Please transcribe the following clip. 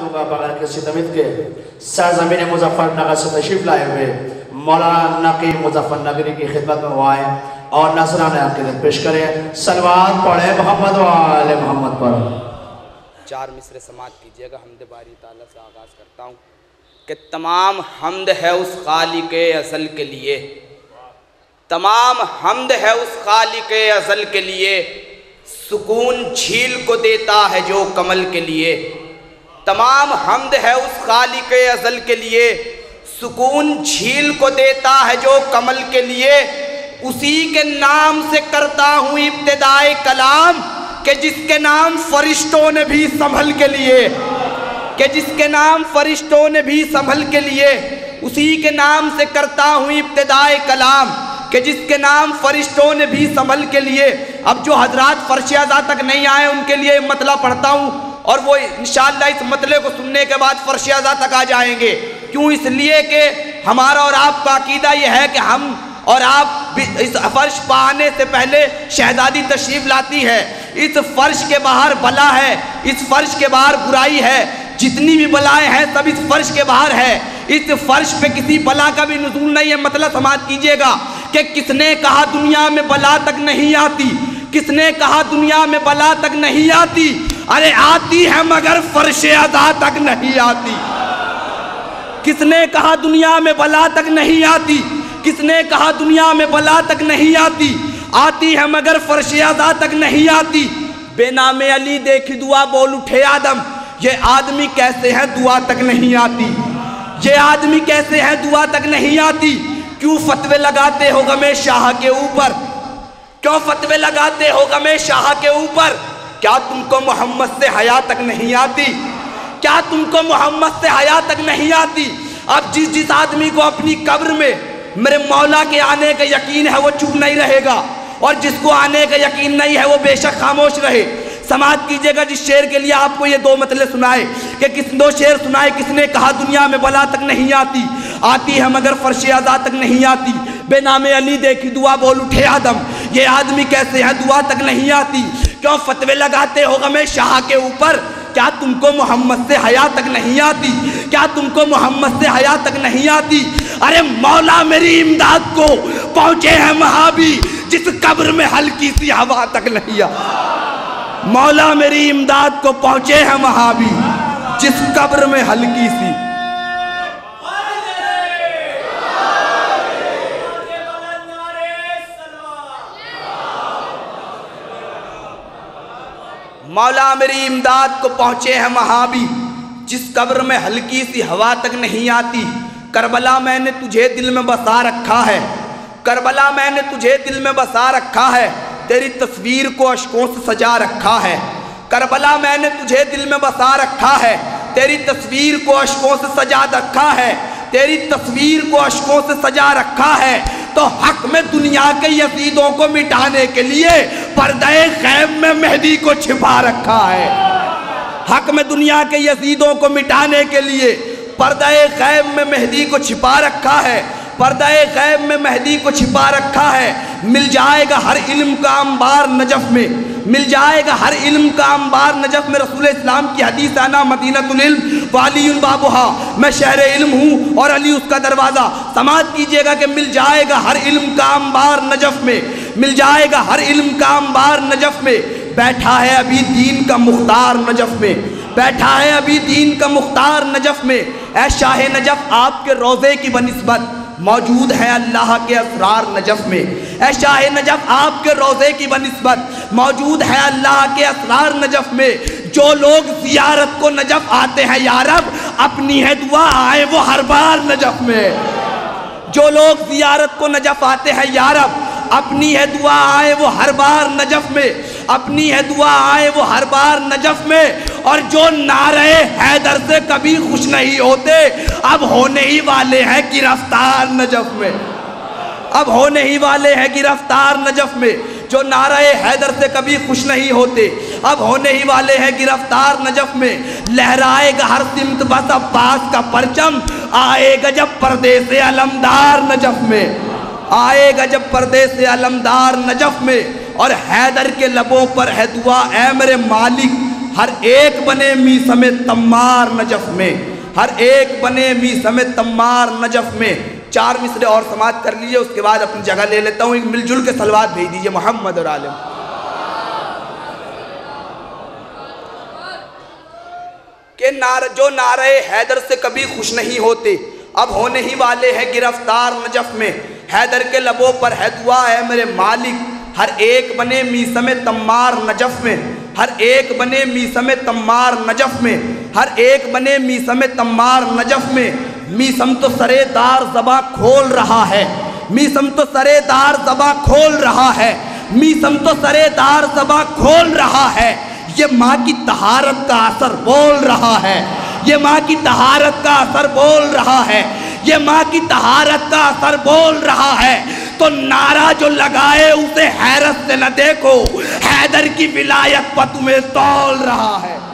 دوں گا بغیر کسی تمید کے سرزمین مظفر نگر سے تشریف لائے ہوئے مولانا نقی مظفر نگری کی خدمت میں وہ آئیں اور نذرانہ عقیدت پیش کریں. صلوات پڑھیں محمد و آل محمد پر. 4 مصرع سماعت کیجئے گا. حمد باری تعالیٰ سے آغاز کرتا ہوں کہ تمام حمد ہے اس خالق ازل کے لیے، تمام حمد ہے اس خالق ازل کے لیے، سکون جھیل کو دیتا ہے جو کمل کے لیے. تمام حمد ہے اس خالق ازل کے لیے، سکون جھیل کو دیتا ہے جو کمل کے لیے. اسی کے نام سے کرتا ہوں ابتدائے کلام کہ جس کے نام فرشتوں نے بھی سنبھل کے لیے، کہ جس کے نام فرشتوں نے بھی سنبھل کے لیے. اسی کے نام سے کرتا ہوں ابتدائے کلام کہ جس کے نام فرشتوں نے بھی سنبھل کے لیے. اب جو حضرات فرش اعلیٰ تک نہیں آئے ان کے لیے مطلع پڑھتا ہوں اور وہ انشاءاللہ اس مطلع کو سننے کے بعد فرش اعلیٰ تک آ جائیں گے. کیوں؟ اس لیے کہ ہمارا اور آپ کا عقیدہ یہ ہے کہ ہم اور آپ اس فرش پانے سے پہلے شہزادی تشریف لاتی ہے. اس فرش کے باہر بلا ہے، اس فرش کے باہر برائی ہے، جتنی بھی بلائیں ہیں سب اس فرش کے باہر ہے. اس فرش پہ کسی بلا کا بھی نزول نہیں ہے. مطلب سماعت کیجئے گا کہ کس نے کہا دنیا میں بلا تک نہیں آتی، کس نے کہا دنیا میں بلا تک نہیں آتی؟ ارے آتی ہے مگر فرش اعلیٰ تک نہیں آتی. کس نے کہا دنیا میں بلا تک نہیں آتی؟ کس نے کہا دنیا میں بلا تک نہیں آتی؟ آتی ہے مگر فرش اعلیٰ تک نہیں آتی. بے نام علی دیکھی دعا بول اٹھے آدم، یہ آدمی کیسے ہے دعا تک نہیں آتی، یہ آدمی کیسے ہے دعا تک نہیں آتی. کیوں فتوے لگاتے ہو غم شاہ کے اوپر، کیوں فتوے لگاتے ہو غم شاہ کے اوپر؟ کیا تم کو محمد سے حیا تک نہیں آتی؟ کیا تم کو محمد سے حیا تک نہیں آتی؟ اب جس آدمی کو اپنی قبر میں میرے مولا کے آنے کا یقین ہے وہ چپ نہیں رہے گا، اور جس کو آنے کا یقین نہیں ہے وہ بے شک خاموش رہے. سماعت کیجئے گا. جس شعر کے لیے آپ کو یہ 2 مطلع سنائے کہ دو شعر سنائے. کس نے کہا دنیا میں بلا تک نہیں آتی، آتی ہے مگر فرش اعلیٰ تک نہیں آتی. بے نام علی دیکھی دعا بول اٹھے آدم، یہ آدمی کیسے ہے دعا تک نہیں آتی. کیوں فتوے لگاتے ہو غم شاہ کے اوپر؟ کیا تم کو محمد سے حیا تک نہیں آتی؟ کیا تم کو محمد سے حیا تک نہیں آتی؟ ارے مولا میری امداد کو پہنچے ہیں مہابی جس قبر میں ہلکی سی ہوا تک نہیں آتی. مولا میری امداد کو پہنچے ہیں مہابی جس قبر میں ہلکی سی. مولا میری امداد کو پہنچے ہیں مہابی جس قبر میں ہلکی سی ہوا تک نہیں آتی. کربلا میں نے تجھے دل میں بسا رکھا ہے، کربلا میں نے تجھے دل میں بسا رکھا ہے، تیری تصویر کو اشکوں سے سجا رکھا ہے. کربلا میں نے تجھے دل میں بسا رکھا ہے، تیری تصویر کو اشکوں سے سجا رکھا ہے، تیری تصویر کو اشکوں سے سجا رکھا ہے. تو حق میں دنیا کے یزیدوں کو مٹانے کے لیے پردہ غیب میں مہدی کو چھپا رکھا ہے. حق میں دنیا کے یزیدوں کو مٹانے کے لیے پردہ غیب میں مہدی کو چھپا رکھا ہے، پردہ غیب میں مہدی کو چھپا رکھا ہے. مل جائے گا ہر علم کا انبار نجف میں، مل جائے گا ہر علم کا انبار نجف میں. رسول اسلام کی حدیث آنا مدینۃ العلم وعلی بابہا، میں شہر علم ہوں اور علی اس کا دروازہ. سماعت کیجئے گا کہ مل جائے گا ہر علم کا انبار نجف میں، مل جائے گا ہر علم کا انبار نجف میں. بیٹھا ہے ابھی دین کا مختار نجف میں، بیٹھا ہے ابھی دین کا مختار نجف میں. اے شاہ نجف آپ کے روضے کی بنسبت موجود ہے اللہ کے اسرار نجف میں. اے شاہ نجف آپ کے روضے کی بنسبت موجود ہے اللہ کے اسرار نجف میں. جو لوگ زیارت کو نجف آتے ہیں یا رب اپنی ہے دعا آئے وہ ہر بار نجف میں. جو لوگ زیارت کو نجف آتے ہیں یا رب اپنی ہے دعا آئے وہ ہر بار نجف میں، اپنی ہے دعا آئے وہ ہر بار نجف میں. اور جو نعرہ حیدر سے کبھی خوش نہیں ہوتے اب ہونے ہی والے ہیں گرفتار نجف میں، اب ہونے ہی والے ہیں گرفتار نجف میں. جو نعرہ حیدر سے کبھی خوش نہیں ہوتے اب ہونے ہی والے ہیں گرفتار نجف میں. لہرائے گا ہر سمت بس عباس کا پرچم، آئے گا جب پردے سے علمدار نجف میں، آئے گا جب پردے سے علمدار نجف میں. اور حیدر کے لبوں پر ہے دعا اے میرے مالک ہر ایک بنے میثم تمار نجف میں، ہر ایک بنے میثم تمار نجف میں۔ 4 مصرے اور سماعت کر لیجئے، اس کے بعد اپنی جگہ لے لیتا ہوں۔ ایک مل جل کے صلوات بھیج دیجئے محمد اور عالم۔ کہ جو نعرہ حیدر سے کبھی خوش نہیں ہوتے، اب ہونے ہی والے ہیں گرفتار نجف میں۔ حیدر کے لبوں پر ہے دعا ہے میرے مالک، ہر ایک بنے میثم تمار نجف میں، ہر ایک بنے میثم تمار نجف میں، ہر ایک بنے میثم تمار نجف میں۔ میثم تو سرے دار زباں کھول رہا ہے، میثم تو سرے دار زباں کھول رہا ہے، میثم تو سرے دار زباں کھول رہا ہے۔ یہ ماں کی طہارت کا اثر بول رہا ہے، یہ ماں کی طہارت کا اثر بول رہا ہے، یہ ماں کی طہارت کا اثر بول رہا ہے۔ تو نعرہ جو لگائے اسے حیرت سے نہ دیکھو، حیدر کی ولایت پر تمہیں تول رہا ہے۔